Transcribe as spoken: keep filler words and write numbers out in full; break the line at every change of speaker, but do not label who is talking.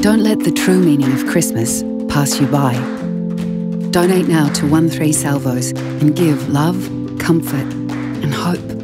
Don't let the true meaning of Christmas pass you by. Donate now to one three Salvos and give love, comfort and hope.